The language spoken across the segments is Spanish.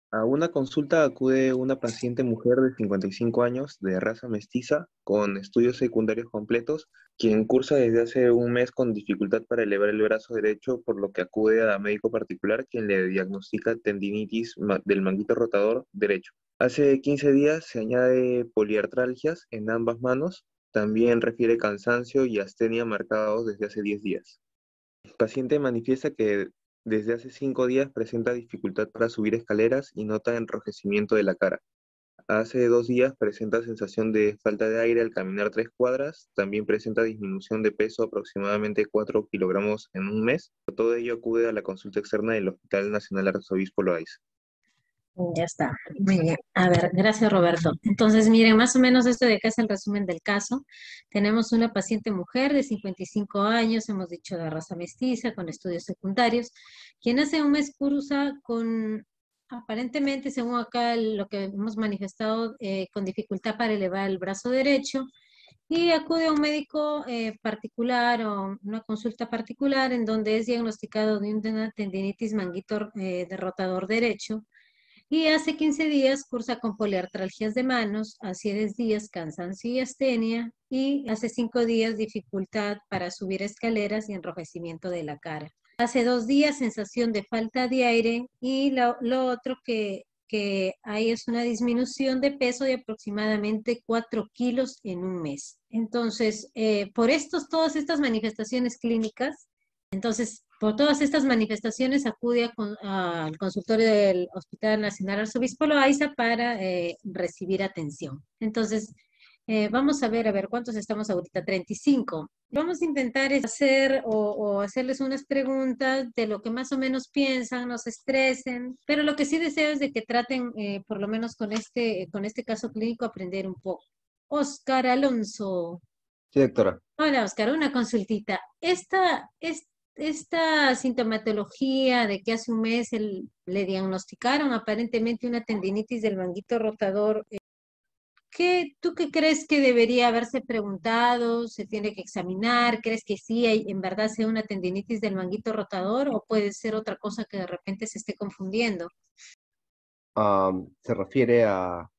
A una consulta acude una paciente mujer de 55 años de raza mestiza con estudios secundarios completos, quien cursa desde hace un mes con dificultad para elevar el brazo derecho, por lo que acude a médico particular quien le diagnostica tendinitis del manguito rotador derecho. Hace 15 días se añade poliartralgias en ambas manos, también refiere cansancio y astenia marcados desde hace 10 días. El paciente manifiesta que desde hace 5 días presenta dificultad para subir escaleras y nota enrojecimiento de la cara. Hace 2 días presenta sensación de falta de aire al caminar 3 cuadras. También presenta disminución de peso aproximadamente 4 kilogramos en un mes. Por todo ello acude a la consulta externa del Hospital Nacional Arzobispo Loaiza. Ya está. Muy bien. A ver, gracias Roberto. Entonces, miren, más o menos esto de acá es el resumen del caso. Tenemos una paciente mujer de 55 años, hemos dicho de raza mestiza, con estudios secundarios, quien hace un mes cursa con, aparentemente, según acá lo que hemos manifestado, con dificultad para elevar el brazo derecho y acude a un médico particular o una consulta particular en donde es diagnosticado de una tendinitis manguito de rotador derecho y hace 15 días cursa con poliartralgias de manos, hace 10 días cansancio y astenia y hace 5 días dificultad para subir escaleras y enrojecimiento de la cara. Hace 2 días sensación de falta de aire y lo otro que hay es una disminución de peso de aproximadamente 4 kilos en un mes. Entonces, por todas estas manifestaciones clínicas, entonces, por todas estas manifestaciones acude al consultorio del Hospital Nacional Arzobispo Loaiza para recibir atención. Entonces, vamos a ver cuántos estamos ahorita, 35. Vamos a intentar hacer o hacerles unas preguntas de lo que más o menos piensan, no se estresen, pero lo que sí deseo es de que traten, por lo menos con este caso clínico, aprender un poco. Oscar Alonso. Sí, doctora. Hola, Oscar, una consultita. Esta sintomatología de que hace un mes le diagnosticaron aparentemente una tendinitis del manguito rotador, ¿tú qué crees que debería haberse preguntado? ¿Se tiene que examinar? ¿Crees que sí, en verdad sea una tendinitis del manguito rotador o puede ser otra cosa que de repente se esté confundiendo? Se refiere a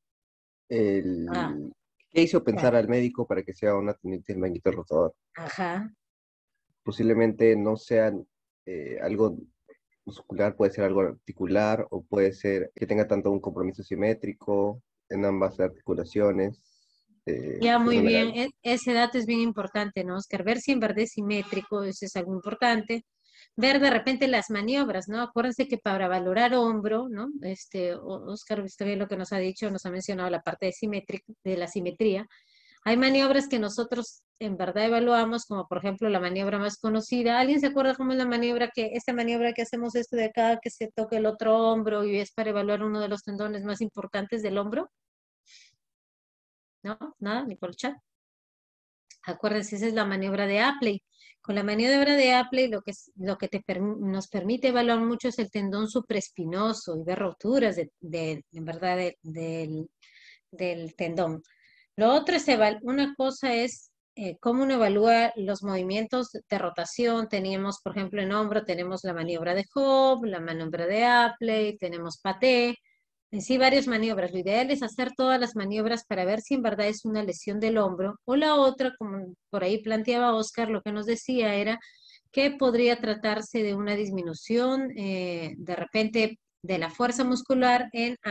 Ah, ¿qué hizo claro. pensar al médico para que sea una tendinitis del manguito rotador? Ajá. Posiblemente no sea algo muscular, puede ser algo articular o puede ser que tenga tanto un compromiso simétrico en ambas articulaciones Ya, en muy bien. general. Ese dato es bien importante, ¿no, Oscar? Ver si en verdad es simétrico, eso es algo importante. Ver de repente las maniobras, ¿no? Acuérdense que para valorar hombro, ¿no? Oscar, está bien lo que nos ha dicho, nos ha mencionado la parte de la simetría. Hay maniobras que nosotros en verdad evaluamos, como por ejemplo la maniobra más conocida. ¿Alguien se acuerda cómo es esta maniobra que hacemos esto de acá, que se toca el otro hombro y es para evaluar uno de los tendones más importantes del hombro? ¿No? Nada, ni por el chat. Acuérdense, esa es la maniobra de Apley. Con la maniobra de Apley lo que nos permite evaluar mucho es el tendón supraespinoso y ver roturas en verdad del tendón. Lo otro es, una cosa es cómo uno evalúa los movimientos de rotación. Teníamos, por ejemplo, en hombro, tenemos la maniobra de Hope, la maniobra de Apley, tenemos paté. En sí, varias maniobras. Lo ideal es hacer todas las maniobras para ver si en verdad es una lesión del hombro. O la otra, como por ahí planteaba Oscar, lo que nos decía era que podría tratarse de una disminución de repente de la fuerza muscular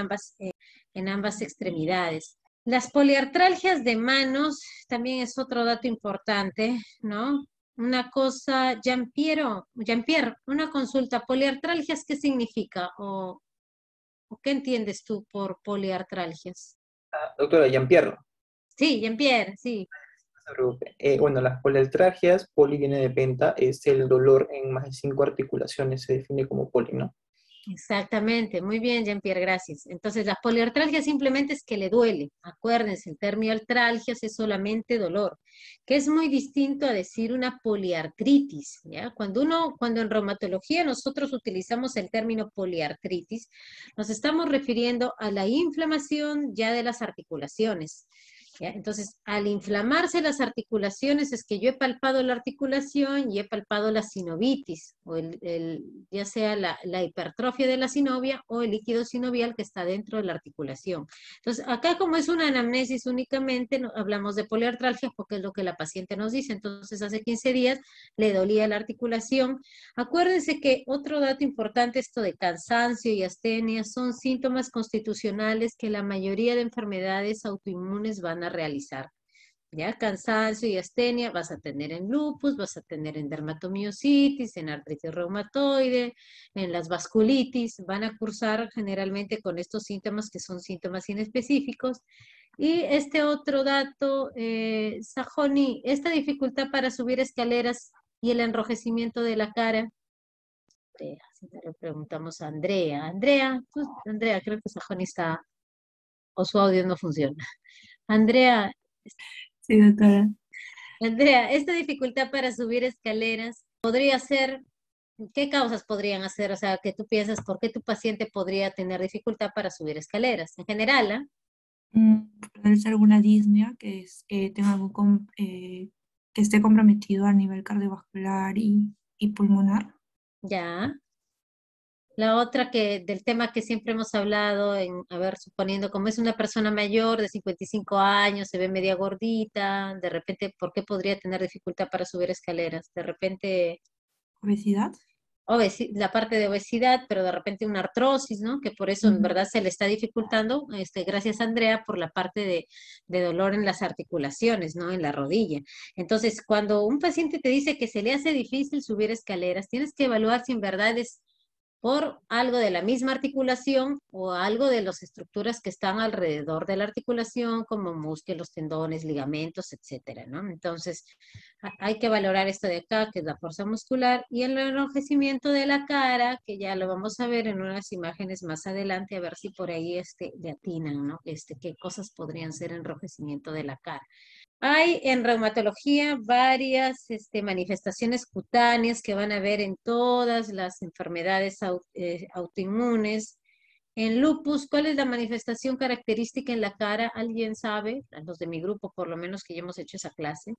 en ambas extremidades. Las poliartralgias de manos también es otro dato importante, ¿no? Una cosa, Jean-Pierre, una consulta, poliartralgias, ¿qué significa? ¿O qué entiendes tú por poliartralgias? Doctora Jean-Pierre, no Sí, Jean-Pierre, sí. se preocupe. Bueno, las poliartralgias, poli viene de penta, es el dolor en más de 5 articulaciones, se define como poli, ¿no? Exactamente, muy bien, Jean-Pierre, gracias. Entonces, la poliartralgia simplemente es que le duele. Acuérdense, el término artralgias es solamente dolor, que es muy distinto a decir una poliartritis, ¿ya? Cuando en reumatología nosotros utilizamos el término poliartritis, nos estamos refiriendo a la inflamación ya de las articulaciones. ¿Ya? Entonces, al inflamarse las articulaciones, es que yo he palpado la articulación y he palpado la sinovitis, o ya sea la hipertrofia de la sinovia o el líquido sinovial que está dentro de la articulación. Entonces, acá como es una anamnesis únicamente, hablamos de poliartralgia porque es lo que la paciente nos dice. Entonces, hace 15 días le dolía la articulación. Acuérdense que otro dato importante, esto de cansancio y astenia, son síntomas constitucionales que la mayoría de enfermedades autoinmunes van a realizar. Ya, cansancio y astenia vas a tener en lupus, vas a tener en dermatomiositis, en artritis reumatoide, en las vasculitis, van a cursar generalmente con estos síntomas que son síntomas inespecíficos. Y este otro dato, Sajoni, esta dificultad para subir escaleras y el enrojecimiento de la cara, si le preguntamos a Andrea. Andrea, creo que Sajoni está, o su audio no funciona. Andrea, Sí, doctora. Andrea, esta dificultad para subir escaleras podría ser, ¿qué causas podrían hacer? O sea, que tú piensas, ¿por qué tu paciente podría tener dificultad para subir escaleras? En general, ¿ah? Puede ser alguna disnea que tenga que esté comprometido a nivel cardiovascular y pulmonar. Ya. La otra del tema que siempre hemos hablado, a ver, suponiendo como es una persona mayor de 55 años, se ve media gordita, de repente, ¿por qué podría tener dificultad para subir escaleras? De repente, Obesidad. la parte de obesidad, pero de repente una artrosis, ¿no? Que por eso en Ujú. verdad se le está dificultando, gracias Andrea, por la parte de dolor en las articulaciones, ¿no? En la rodilla. Entonces, cuando un paciente te dice que se le hace difícil subir escaleras, tienes que evaluar si en verdad es por algo de la misma articulación o algo de las estructuras que están alrededor de la articulación, como músculos, tendones, ligamentos, etcétera, ¿no? Entonces, hay que valorar esto de acá, que es la fuerza muscular, y el enrojecimiento de la cara, que ya lo vamos a ver en unas imágenes más adelante, a ver si por ahí le atinan, ¿no? Qué cosas podrían ser enrojecimiento de la cara. Hay en reumatología varias manifestaciones cutáneas que van a ver en todas las enfermedades autoinmunes. En lupus, ¿cuál es la manifestación característica en la cara? ¿Alguien sabe? Los de mi grupo, por lo menos que ya hemos hecho esa clase,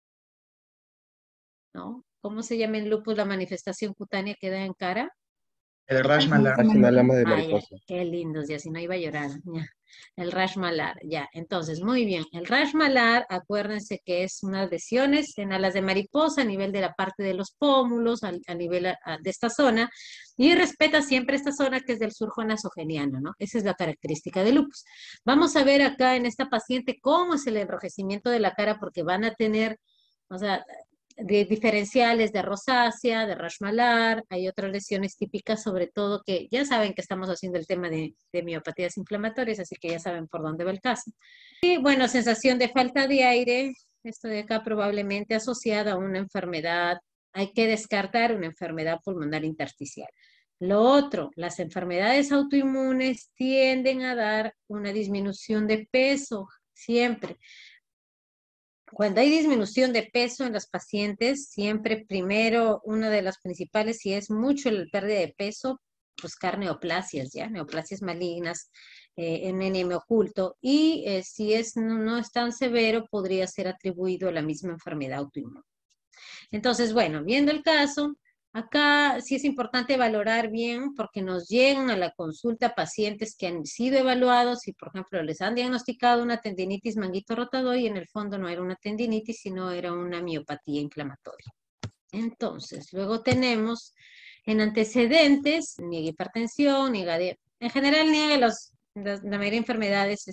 ¿no? ¿Cómo se llama en lupus la manifestación cutánea que da en cara? El rash malar. Casi no hablamos de Ah, ya, mariposa. qué lindos, ya si no iba a llorar. Ya. El rash malar, ya. Entonces, muy bien. El rash malar, acuérdense que es unas lesiones en alas de mariposa a nivel de la parte de los pómulos, a nivel de esta zona, y respeta siempre esta zona que es del surco nasogeniano, ¿no? Esa es la característica del lupus. Vamos a ver acá en esta paciente cómo es el enrojecimiento de la cara, porque van a tener, o sea, de diferenciales de rosácea, de rash malar, hay otras lesiones típicas, sobre todo que ya saben que estamos haciendo el tema de miopatías inflamatorias, así que ya saben por dónde va el caso. Y bueno, sensación de falta de aire, esto de acá probablemente asociada a una enfermedad, hay que descartar una enfermedad pulmonar intersticial. Lo otro, las enfermedades autoinmunes tienden a dar una disminución de peso, siempre. Cuando hay disminución de peso en los pacientes, siempre primero, una de las principales, si es mucho el pérdida de peso, buscar neoplasias, ¿ya? Neoplasias malignas, en NM oculto. Y si no es tan severo, podría ser atribuido a la misma enfermedad autoinmune. Entonces, bueno, viendo el caso, acá sí es importante valorar bien porque nos llegan a la consulta pacientes que han sido evaluados y, por ejemplo, les han diagnosticado una tendinitis manguito rotador y en el fondo no era una tendinitis, sino era una miopatía inflamatoria. Entonces, luego tenemos en antecedentes, niega hipertensión, en general niega la mayoría de enfermedades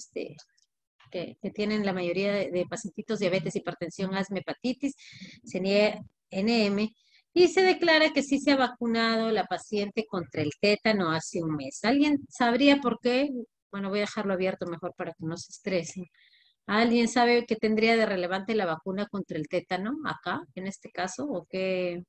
que tienen la mayoría de pacientitos, diabetes, hipertensión, asma, hepatitis, se niega NM, y se declara que sí se ha vacunado la paciente contra el tétano hace un mes. ¿Alguien sabría por qué? Bueno, voy a dejarlo abierto mejor para que no se estresen. ¿Alguien sabe qué tendría de relevante la vacuna contra el tétano acá, en este caso? ¿O qué?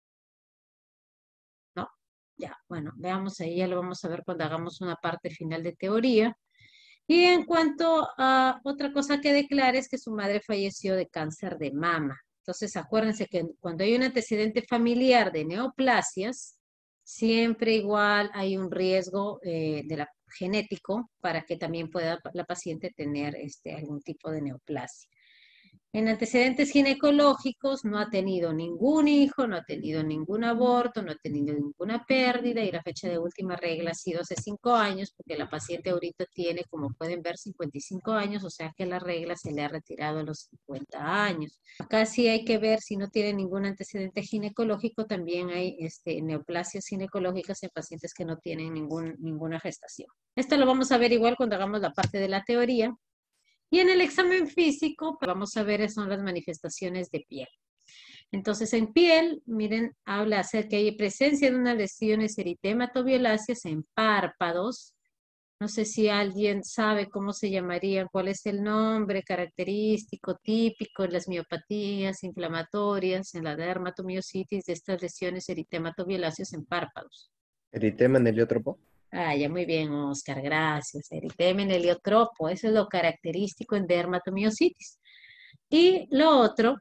No, ya, bueno, veamos ahí, ya lo vamos a ver cuando hagamos una parte final de teoría. Y en cuanto a otra cosa que declara es que su madre falleció de cáncer de mama. Entonces, acuérdense que cuando hay un antecedente familiar de neoplasias, siempre igual hay un riesgo genético para que también pueda la paciente tener algún tipo de neoplasia. En antecedentes ginecológicos no ha tenido ningún hijo, no ha tenido ningún aborto, no ha tenido ninguna pérdida y la fecha de última regla ha sido hace 5 años porque la paciente ahorita tiene, como pueden ver, 55 años, o sea que la regla se le ha retirado a los 50 años. Acá sí hay que ver si no tiene ningún antecedente ginecológico, también hay neoplasias ginecológicas en pacientes que no tienen ninguna gestación. Esto lo vamos a ver igual cuando hagamos la parte de la teoría. Y en el examen físico, pues, vamos a ver son las manifestaciones de piel. Entonces, en piel, miren, habla acerca que hay presencia de unas lesiones eritematoviolaceas en párpados. No sé si alguien sabe cómo se llamarían, cuál es el nombre característico, típico en las miopatías inflamatorias, en la dermatomiositis de estas lesiones eritematoviolaceas en párpados. Eritema heliotropo. Ah, ya muy bien, Oscar, gracias. Eritema en heliotropo, eso es lo característico en dermatomiositis. Y lo otro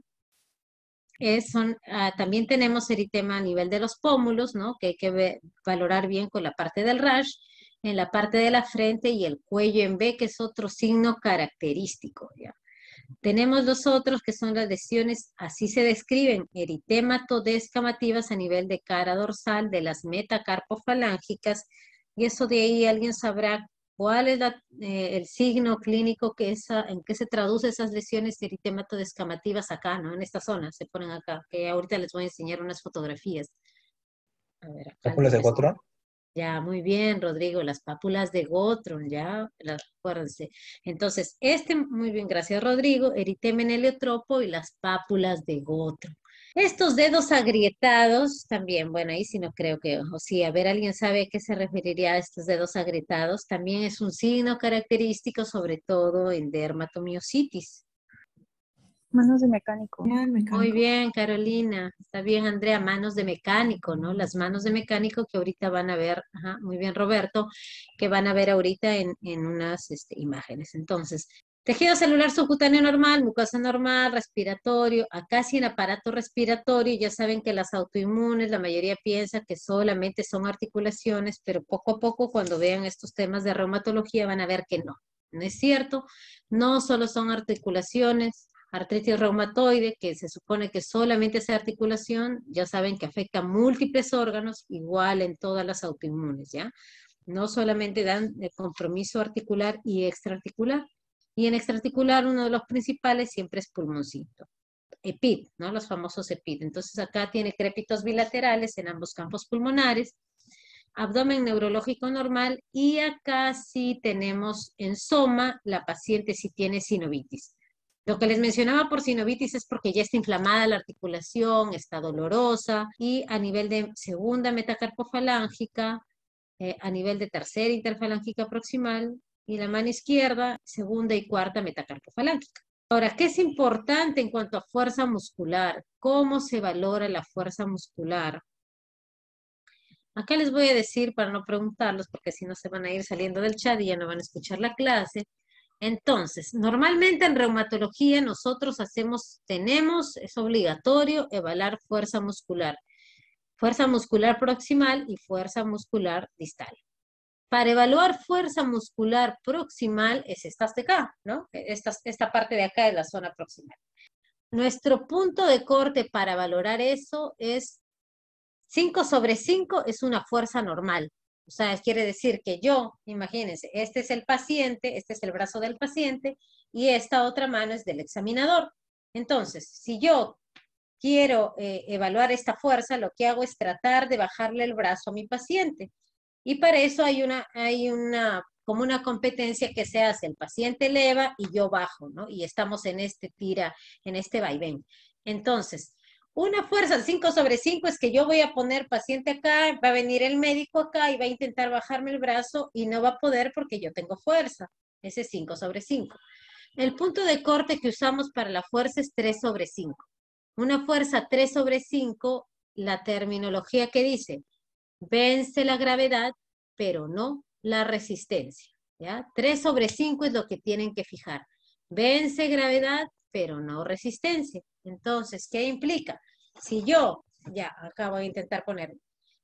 también tenemos eritema a nivel de los pómulos, ¿no? Que hay que valorar bien con la parte del rash, en la parte de la frente y el cuello en V, que es otro signo característico, ¿ya? Tenemos los otros que son las lesiones, así se describen, eritematodescamativas a nivel de cara dorsal de las metacarpofalángicas, y eso de ahí alguien sabrá cuál es el signo clínico en que se traduce esas lesiones eritematodescamativas acá, ¿no? En esta zona, se ponen acá, que ahorita les voy a enseñar unas fotografías. A ver, acá. ¿Pápulas de Gottron? Ya, muy bien, Rodrigo, las pápulas de Gottron, ya, acuérdense. Entonces, muy bien, gracias, Rodrigo, eritema en heliotropo y las pápulas de Gottron. Estos dedos agrietados, también, bueno, ahí sí no creo que, o sí, a ver, ¿alguien sabe a qué se referiría a estos dedos agrietados? También es un signo característico, sobre todo en dermatomiositis. Manos de mecánico. Era el mecánico. Muy bien, Carolina. Está bien, Andrea, manos de mecánico, ¿no? Las manos de mecánico que ahorita van a ver, ajá, muy bien, Roberto, que van a ver ahorita en unas imágenes. Entonces, tejido celular subcutáneo normal, mucosa normal, respiratorio, acá sí en aparato respiratorio, ya saben que las autoinmunes, la mayoría piensa que solamente son articulaciones, pero poco a poco cuando vean estos temas de reumatología van a ver que no. No es cierto, no solo son articulaciones. Artritis reumatoide, que se supone que solamente esa articulación, ya saben que afecta múltiples órganos, igual en todas las autoinmunes, ¿ya? No solamente dan de compromiso articular y extraarticular. Y en extraarticular uno de los principales siempre es pulmoncito. EPID, ¿no? Los famosos EPID. Entonces acá tiene crépitos bilaterales en ambos campos pulmonares, abdomen neurológico normal y acá sí tenemos en soma, la paciente sí tiene sinovitis. Lo que les mencionaba por sinovitis es porque ya está inflamada la articulación, está dolorosa y a nivel de segunda metacarpofalángica, a nivel de tercera interfalángica proximal y la mano izquierda, segunda y cuarta metacarpofalángica. Ahora, ¿qué es importante en cuanto a fuerza muscular? ¿Cómo se valora la fuerza muscular? Acá les voy a decir para no preguntarlos, porque si no se van a ir saliendo del chat y ya no van a escuchar la clase. Entonces, normalmente en reumatología nosotros es obligatorio evaluar fuerza muscular proximal y fuerza muscular distal. Para evaluar fuerza muscular proximal es esta de acá, ¿no? Esta parte de acá es la zona proximal. Nuestro punto de corte para valorar eso es 5/5 es una fuerza normal. O sea, quiere decir que yo, imagínense, este es el paciente, este es el brazo del paciente y esta otra mano es del examinador. Entonces, si yo quiero evaluar esta fuerza, lo que hago es tratar de bajarle el brazo a mi paciente. Y para eso hay como una competencia que se hace. El paciente eleva y yo bajo, ¿no? Y estamos en este vaivén. Entonces, una fuerza 5/5 es que yo voy a poner paciente acá, va a venir el médico acá y va a intentar bajarme el brazo y no va a poder porque yo tengo fuerza. Ese es 5/5. El punto de corte que usamos para la fuerza es 3/5. Una fuerza 3/5, la terminología que dice, vence la gravedad, pero no la resistencia. ¿Ya? 3/5 es lo que tienen que fijar. Vence gravedad, pero no resistencia. Entonces, ¿qué implica? Si yo, ya, acá voy a intentar ponerlo.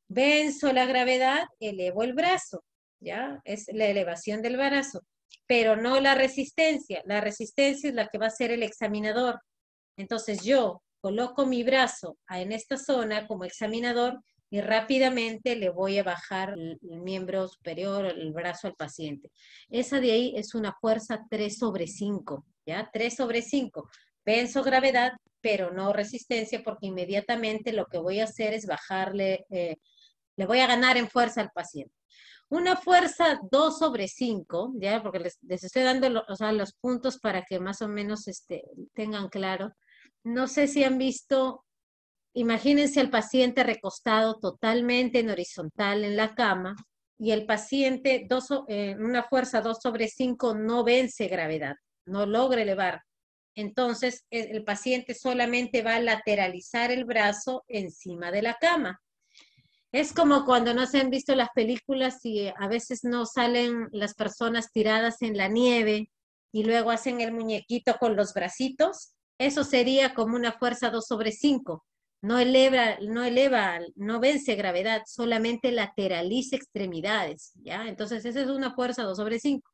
Venzo la gravedad, elevo el brazo, ¿ya? Es la elevación del brazo, pero no la resistencia. La resistencia es la que va a hacer el examinador. Entonces yo coloco mi brazo en esta zona como examinador y rápidamente le voy a bajar el miembro superior, el brazo al paciente. Esa de ahí es una fuerza 3/5, ¿ya? 3/5. Venzo gravedad, pero no resistencia, porque inmediatamente lo que voy a hacer es bajarle, le voy a ganar en fuerza al paciente. Una fuerza 2/5, ¿ya? Porque les estoy dando o sea, los puntos para que más o menos tengan claro. No sé si han visto, imagínense al paciente recostado totalmente en horizontal en la cama y el paciente, una fuerza 2/5 no vence gravedad, no logra elevar. Entonces, el paciente solamente va a lateralizar el brazo encima de la cama. Es como cuando no se han visto las películas y a veces no salen las personas tiradas en la nieve y luego hacen el muñequito con los bracitos. Eso sería como una fuerza 2/5. No eleva, no vence gravedad, solamente lateraliza extremidades, ¿ya? Entonces esa es una fuerza 2/5.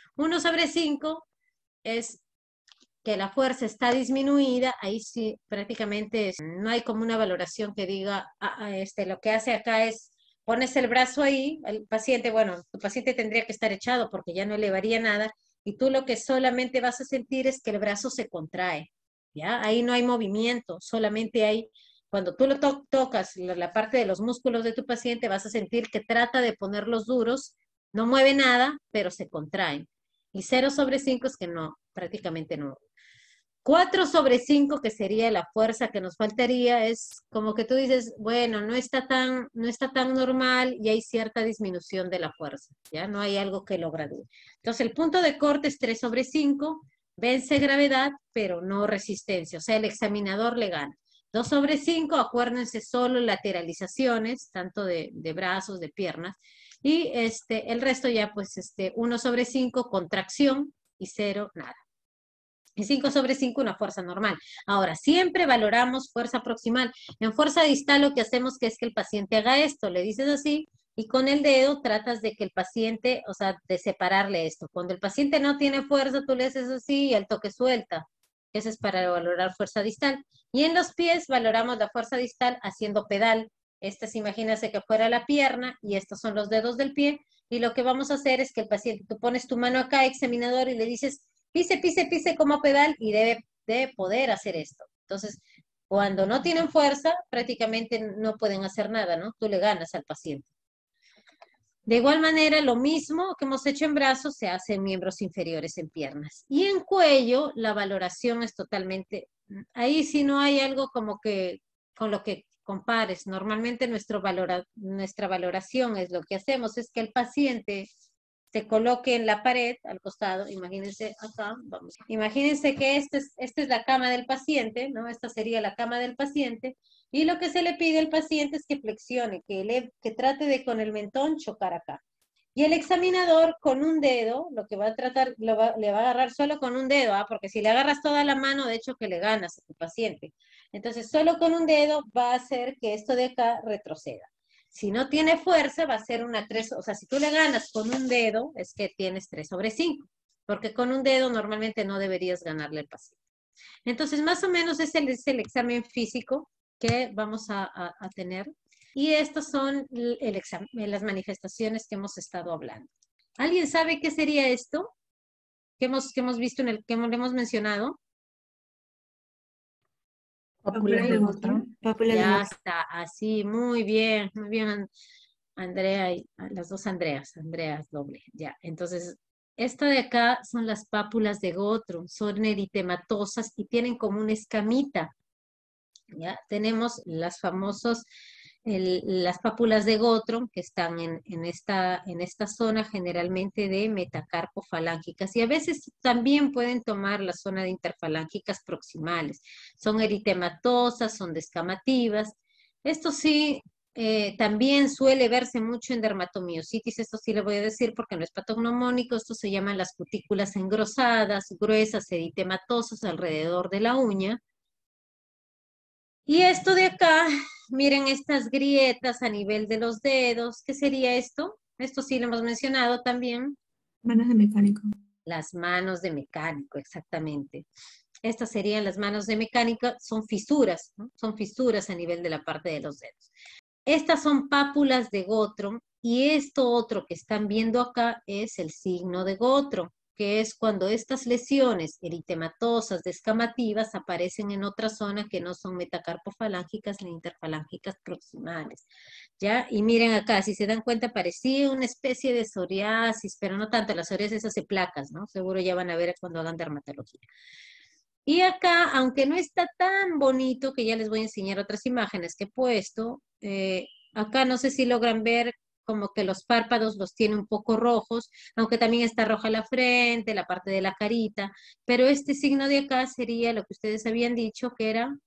1/5 es que la fuerza está disminuida, ahí sí prácticamente no hay como una valoración que diga, lo que hace acá es, pones el brazo ahí, el paciente, bueno, tu paciente tendría que estar echado porque ya no elevaría nada, y tú lo que solamente vas a sentir es que el brazo se contrae, ¿ya? Ahí no hay movimiento, solamente hay, cuando tú lo tocas, la parte de los músculos de tu paciente, vas a sentir que trata de ponerlos duros, no mueve nada, pero se contraen. Y 0/5 es que no, prácticamente no, 4/5, que sería la fuerza que nos faltaría, es como que tú dices, bueno, no está tan normal y hay cierta disminución de la fuerza, ¿ya? No hay algo que lo gradúe. Entonces, el punto de corte es 3/5, vence gravedad, pero no resistencia, o sea, el examinador le gana. 2/5, acuérdense, solo lateralizaciones, tanto de brazos, de piernas, y el resto ya, pues, 1/5, contracción, y 0, nada. Y 5/5 una fuerza normal. Ahora, siempre valoramos fuerza proximal. En fuerza distal lo que hacemos que es que el paciente haga esto, le dices así, y con el dedo tratas de que el paciente, o sea, de separarle esto. Cuando el paciente no tiene fuerza, tú le haces así y al toque suelta. Ese es para valorar fuerza distal. Y en los pies valoramos la fuerza distal haciendo pedal. Imagínese que fuera la pierna y estos son los dedos del pie. Y lo que vamos a hacer es que el paciente, tú pones tu mano acá, examinador, y le dices, pise, pise, pise como pedal y debe poder hacer esto. Entonces, cuando no tienen fuerza, prácticamente no pueden hacer nada, ¿no? Tú le ganas al paciente. De igual manera, lo mismo que hemos hecho en brazos se hace en miembros inferiores, en piernas. Y en cuello, la valoración es totalmente, ahí sí no hay algo como que con lo que compares. Normalmente nuestra valoración es lo que hacemos, es que el paciente se coloque en la pared al costado, imagínense acá, vamos. Imagínense que esta es la cama del paciente, ¿no? Esta sería la cama del paciente, y lo que se le pide al paciente es que flexione, que trate de con el mentón chocar acá. Y el examinador con un dedo, lo que va a tratar, le va a agarrar solo con un dedo, porque si le agarras toda la mano, de hecho que le ganas a tu paciente. Entonces, solo con un dedo va a hacer que esto de acá retroceda. Si no tiene fuerza, va a ser una 3, o sea, si tú le ganas con un dedo, es que tienes 3/5, porque con un dedo normalmente no deberías ganarle al paciente. Entonces, más o menos es el examen físico que vamos a tener. Y estas son las manifestaciones que hemos estado hablando. ¿Alguien sabe qué sería esto? ¿Que hemos visto que hemos mencionado? Pápulas de Gottron. Ya está, así, muy bien, Andrea y las dos Andreas doble, ya. Entonces, esta de acá son las pápulas de Gottron, son eritematosas y tienen como una escamita. ¿Ya? Tenemos las pápulas de Gottron que están en esta zona generalmente de metacarpofalángicas y a veces también pueden tomar la zona de interfalángicas proximales. Son eritematosas, son descamativas. Esto sí, también suele verse mucho en dermatomiositis, esto sí le voy a decir porque no es patognomónico, esto se llaman las cutículas engrosadas, gruesas, eritematosas alrededor de la uña. Y esto de acá miren estas grietas a nivel de los dedos. ¿Qué sería esto? Esto sí lo hemos mencionado también. Manos de mecánico. Las manos de mecánico, exactamente. Estas serían las manos de mecánico, son fisuras, ¿no? Son fisuras a nivel de la parte de los dedos. Estas son pápulas de Gottron y esto otro que están viendo acá es el signo de Gottron, que es cuando estas lesiones eritematosas descamativas aparecen en otra zona que no son metacarpofalángicas ni interfalángicas proximales. ¿Ya? Y miren acá, si se dan cuenta, parecía una especie de psoriasis, pero no tanto, la psoriasis hace placas, ¿no? Seguro ya van a ver cuando hagan dermatología. Y acá, aunque no está tan bonito, que ya les voy a enseñar otras imágenes que he puesto, acá no sé si logran ver como que los párpados los tiene un poco rojos, aunque también está roja la frente, la parte de la carita, pero este signo de acá sería lo que ustedes habían dicho que era,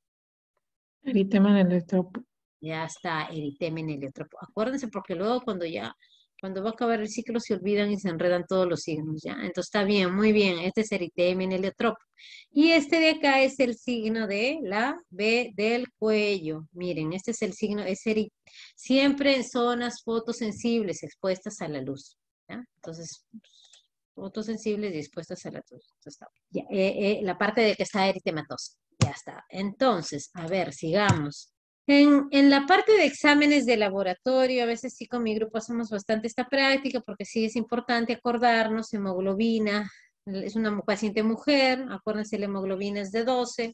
Eritema en el electropo. ya está, eritema en heliotropo. Acuérdense porque luego cuando va a acabar el ciclo se olvidan y se enredan todos los signos, ¿ya? Entonces está bien, muy bien, este es eritema en heliotropo. Y este de acá es el signo de la B del cuello. Miren, este es el signo, siempre en zonas fotosensibles expuestas a la luz, ¿ya? Entonces, fotosensibles y expuestas a la luz. Entonces, está bien. Ya, la parte de que está eritematosa, ya está. Entonces, a ver, sigamos. En la parte de exámenes de laboratorio, a veces sí con mi grupo hacemos bastante esta práctica porque sí es importante acordarnos, hemoglobina, es una paciente mujer, acuérdense, la hemoglobina es de 12,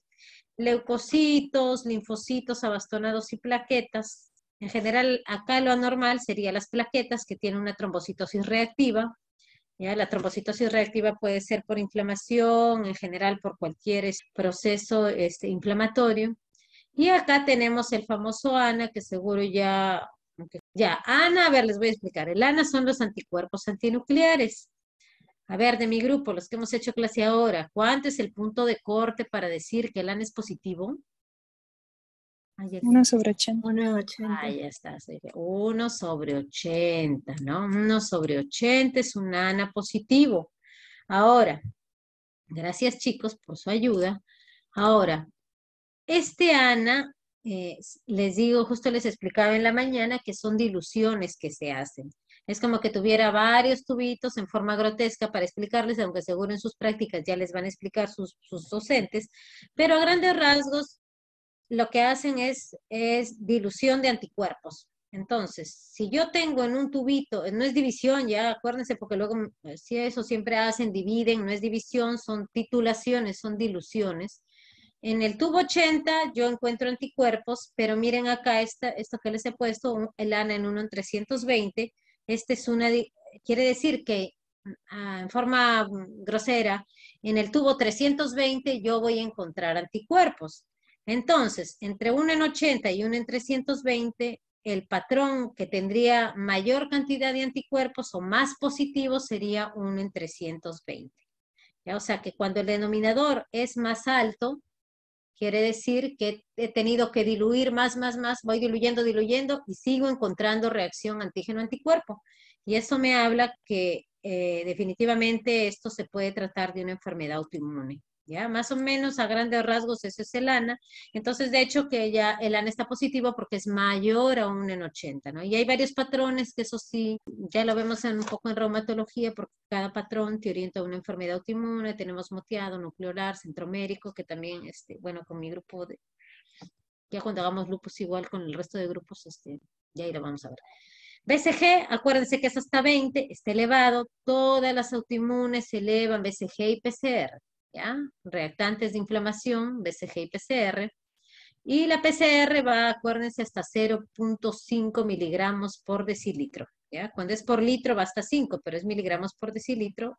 leucocitos, linfocitos, abastonados y plaquetas. En general, acá lo anormal sería las plaquetas que tienen una trombocitosis reactiva. ¿Ya? La trombocitosis reactiva puede ser por inflamación, en general por cualquier proceso inflamatorio. Y acá tenemos el famoso ANA, que seguro ya... Ya, ANA, a ver, les voy a explicar. El ANA son los anticuerpos antinucleares. A ver, de mi grupo, los que hemos hecho clase ahora, ¿cuánto es el punto de corte para decir que el ANA es positivo? 1/80. 1/80. Ahí está. 1/80, ¿no? 1/80 es un ANA positivo. Ahora, gracias chicos por su ayuda. Ahora, este ANA, les digo, justo les explicaba en la mañana que son diluciones que se hacen. Es como que tuviera varios tubitos en forma grotesca para explicarles, aunque seguro en sus prácticas ya les van a explicar sus docentes, pero a grandes rasgos lo que hacen es dilución de anticuerpos. Entonces, si yo tengo en un tubito, no es división, ya acuérdense, porque luego si eso siempre hacen, dividen, no es división, son titulaciones, son diluciones. En el tubo 80 yo encuentro anticuerpos, pero miren acá esto que les he puesto, el ANA en 1 en 320, quiere decir que en forma grosera, en el tubo 320 yo voy a encontrar anticuerpos. Entonces, entre 1 en 80 y 1 en 320, el patrón que tendría mayor cantidad de anticuerpos o más positivo sería 1 en 320. ¿Ya? O sea que cuando el denominador es más alto, quiere decir que he tenido que diluir más, voy diluyendo y sigo encontrando reacción antígeno-anticuerpo. Y eso me habla que definitivamente esto se puede tratar de una enfermedad autoinmune. ¿Ya? Más o menos a grandes rasgos eso es el ANA. Entonces, de hecho, que ya el ANA está positivo porque es mayor a 1 en 80, ¿no? Y hay varios patrones que eso sí, ya lo vemos un poco en reumatología porque cada patrón te orienta a una enfermedad autoinmune. Tenemos moteado, nucleolar, centromérico, que también, bueno, con mi grupo, ya cuando hagamos lupus igual con el resto de grupos, ya ahí lo vamos a ver. BCG, acuérdense que es hasta 20, está elevado, todas las autoinmunes se elevan, BCG y PCR. ¿Ya? Reactantes de inflamación, BCG y PCR. Y la PCR va, acuérdense, hasta 0.5 miligramos por decilitro. ¿Ya? Cuando es por litro va hasta 5, pero es miligramos por decilitro,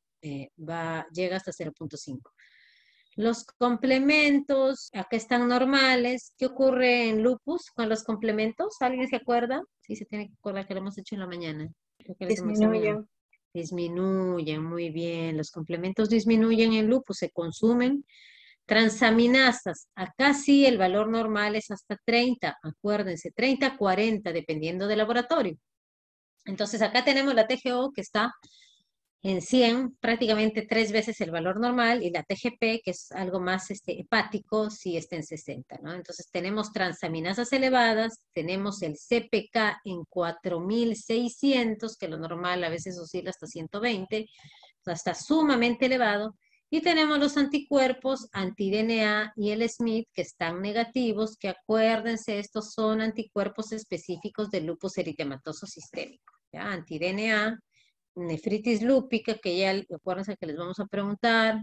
llega hasta 0.5. Los complementos, acá están normales. ¿Qué ocurre en lupus con los complementos? ¿Alguien se acuerda? Sí, se tiene que acordar que lo hemos hecho en la mañana. Disminuyen. Disminuyen, muy bien. Los complementos disminuyen en lupus, se consumen. Transaminasas, acá sí el valor normal es hasta 30, acuérdense, 30, 40, dependiendo del laboratorio. Entonces acá tenemos la TGO que está en 100, prácticamente 3 veces el valor normal, y la TGP, que es algo más hepático, sí está en 60, ¿no? Entonces tenemos transaminasas elevadas, tenemos el CPK en 4600, que lo normal a veces oscila hasta 120, o sea, está sumamente elevado, y tenemos los anticuerpos anti-DNA y el SMID que están negativos, que acuérdense, estos son anticuerpos específicos del lupus eritematoso sistémico, ¿ya? Anti-DNA, nefritis lúpica, que ya acuérdense que les vamos a preguntar,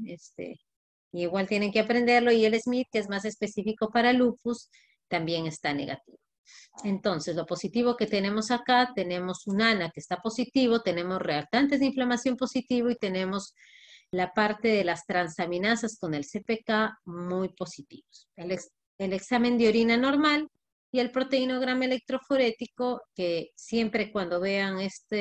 y igual tienen que aprenderlo, y el SMID, que es más específico para lupus, también está negativo. Entonces, lo positivo que tenemos acá, tenemos un ANA que está positivo, tenemos reactantes de inflamación positivo y tenemos la parte de las transaminasas con el CPK muy positivos. El examen de orina normal y el proteinograma electroforético, que siempre cuando vean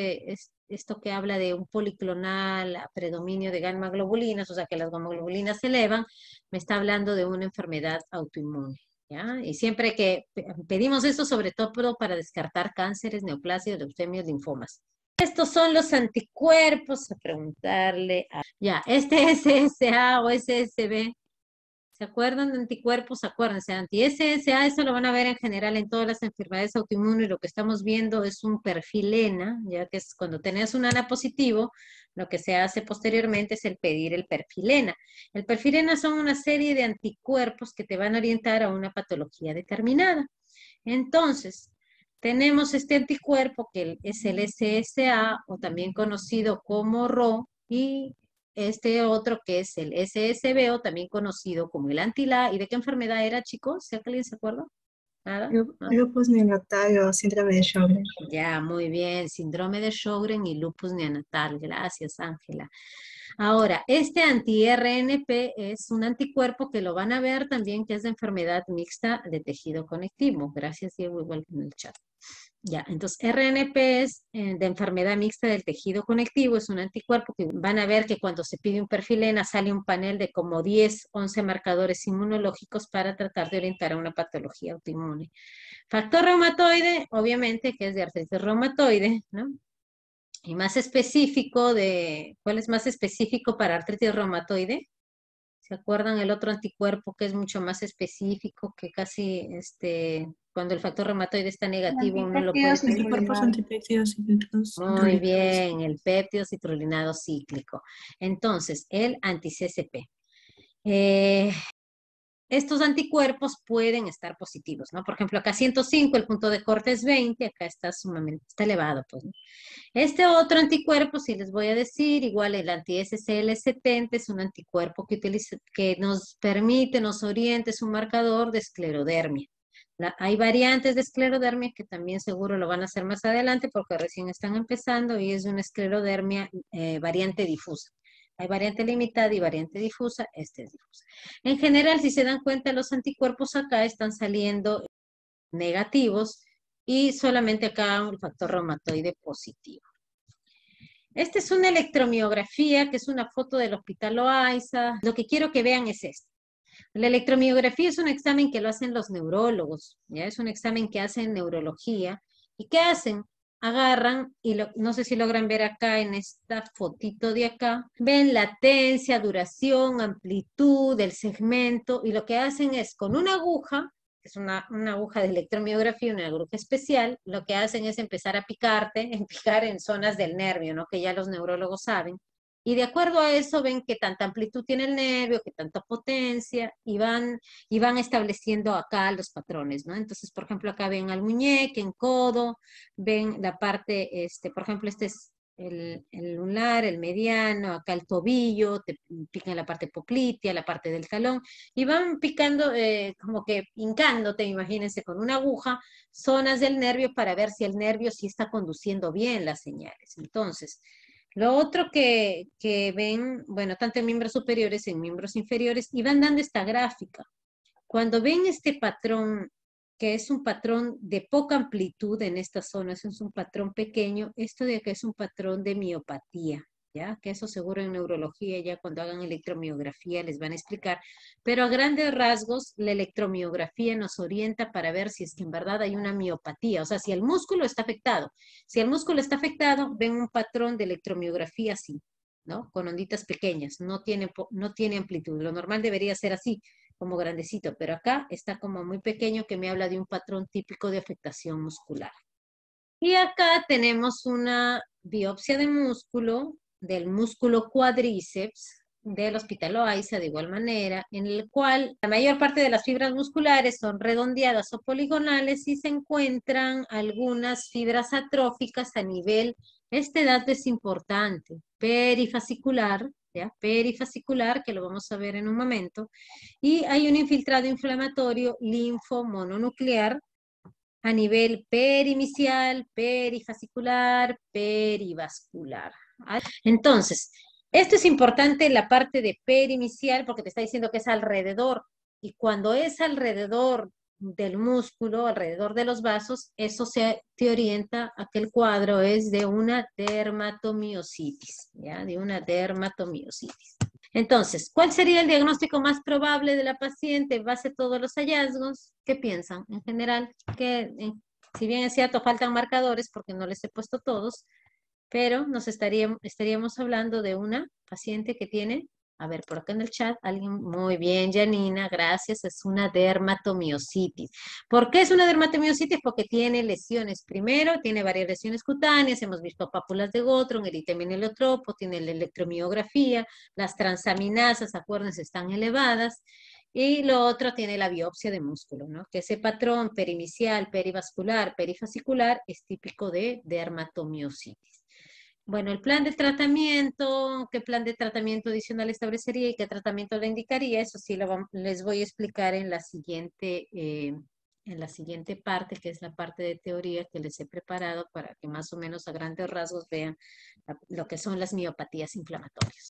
esto que habla de un policlonal a predominio de gamma globulinas, o sea que las gamma globulinas se elevan, me está hablando de una enfermedad autoinmune. ¿Ya? Y siempre que pedimos esto, sobre todo para descartar cánceres, neoplasias, leucemias, linfomas. Estos son los anticuerpos, a preguntarle a... Ya, este SSA o SSB, ¿se acuerdan de anticuerpos? Acuérdense, anti-SSA, eso lo van a ver en general en todas las enfermedades autoinmunes, y lo que estamos viendo es un perfil ENA, ya que es cuando tenés un ANA positivo, lo que se hace posteriormente es el pedir el perfil ENA. El perfil ENA son una serie de anticuerpos que te van a orientar a una patología determinada. Entonces, tenemos este anticuerpo que es el SSA, o también conocido como RO, y este otro que es el SSB, o también conocido como el anti-LA. ¿Y de qué enfermedad era, chicos? ¿Si alguien se acuerda? ¿Nada? ¿No? Lupus neonatal o síndrome de Sjögren. Ya, muy bien. Síndrome de Sjögren y lupus neonatal. Gracias, Ángela. Ahora, este anti-RNP es un anticuerpo que lo van a ver también, que es de enfermedad mixta de tejido conectivo. Gracias, Diego, igual en el chat. Ya, entonces RNP es de enfermedad mixta del tejido conectivo, es un anticuerpo que van a ver que cuando se pide un perfil ENA sale un panel de como 10, 11 marcadores inmunológicos para tratar de orientar a una patología autoinmune. Factor reumatoide, obviamente, que es de artritis reumatoide, ¿no? Y más específico ¿cuál es más específico para artritis reumatoide? ¿Se acuerdan el otro anticuerpo que es mucho más específico, que casi, cuando el factor reumatoide está negativo, uno lo puede pedir? Anticuerpos antipéptidos cíclicos. Muy bien, el péptido citrulinado cíclico. Entonces, el anti-CCP. Estos anticuerpos pueden estar positivos, ¿no? Por ejemplo, acá 105, el punto de corte es 20, acá está está elevado, pues, ¿no? Este otro anticuerpo, si les voy a decir, igual el anti-SCL70, es un anticuerpo que nos permite, nos orienta, es un marcador de esclerodermia. Hay variantes de esclerodermia que también seguro lo van a hacer más adelante porque recién están empezando, y es una esclerodermia variante difusa. Hay variante limitada y variante difusa, este es difusa. En general, si se dan cuenta, los anticuerpos acá están saliendo negativos, y solamente acá un factor reumatoide positivo. Esta es una electromiografía, que es una foto del Hospital Loaiza. Lo que quiero que vean es esto. La electromiografía es un examen que lo hacen los neurólogos, ¿ya? Es un examen que hacen en neurología. ¿Y qué hacen? Agarran, y no sé si logran ver acá en esta fotito de acá, ven latencia, duración, amplitud del segmento, y lo que hacen es con una aguja, que es una aguja de electromiografía, una aguja especial, lo que hacen es empezar a picar en zonas del nervio, ¿no? Que ya los neurólogos saben. Y de acuerdo a eso ven qué tanta amplitud tiene el nervio, qué tanta potencia, y van estableciendo acá los patrones, ¿no? Entonces, por ejemplo, acá ven al muñeco, en codo, ven la parte, por ejemplo, este es el lunar, el mediano, acá el tobillo, te pican la parte poplitea, la parte del talón, y van picando, como que hincándote, imagínense, con una aguja, zonas del nervio para ver si el nervio sí está conduciendo bien las señales. Entonces, lo otro que ven, bueno, tanto en miembros superiores, en miembros inferiores, y van dando esta gráfica. Cuando ven este patrón, que es un patrón de poca amplitud en estas zonas, es un patrón pequeño, esto de acá es un patrón de miopatía, ¿ya? Que eso seguro en neurología, ya cuando hagan electromiografía les van a explicar, pero a grandes rasgos la electromiografía nos orienta para ver si es que en verdad hay una miopatía, o sea, si el músculo está afectado. Si el músculo está afectado, ven un patrón de electromiografía así. ¿no? Con onditas pequeñas, no tiene amplitud. Lo normal debería ser así, como grandecito, pero acá está como muy pequeño, que me habla de un patrón típico de afectación muscular. Y acá tenemos una biopsia de músculo, del músculo cuádriceps del Hospital Loaiza, de igual manera, en el cual la mayor parte de las fibras musculares son redondeadas o poligonales y se encuentran algunas fibras atróficas a nivel, este dato es importante, perifascicular, ¿ya? Perifascicular, que lo vamos a ver en un momento, y hay un infiltrado inflamatorio linfomononuclear a nivel perimicial, perifascicular, perivascular. Entonces, esto es importante en la parte de perimicial porque te está diciendo que es alrededor. Y cuando es alrededor del músculo, alrededor de los vasos, eso te orienta a que el cuadro es de una dermatomiositis, ¿ya? De una dermatomiositis. Entonces, ¿cuál sería el diagnóstico más probable de la paciente en base a todos los hallazgos? ¿Qué piensan en general? Si bien es cierto, faltan marcadores porque no les he puesto todos, pero estaríamos hablando de una paciente que tiene, a ver, por acá en el chat, alguien, muy bien, Janina, gracias, es una dermatomiositis. ¿Por qué es una dermatomiositis? Porque tiene lesiones. Primero, tiene varias lesiones cutáneas, hemos visto pápulas de Gottron, eritema heliotropo, tiene la electromiografía, las transaminasas, acuérdense, están elevadas. Y lo otro tiene la biopsia de músculo, ¿no? Que ese patrón perimicial, perivascular, perifascicular es típico de dermatomiositis. Bueno, el plan de tratamiento, qué plan de tratamiento adicional establecería y qué tratamiento le indicaría, eso sí les voy a explicar en la siguiente parte, que es la parte de teoría que les he preparado para que más o menos a grandes rasgos vean lo que son las miopatías inflamatorias.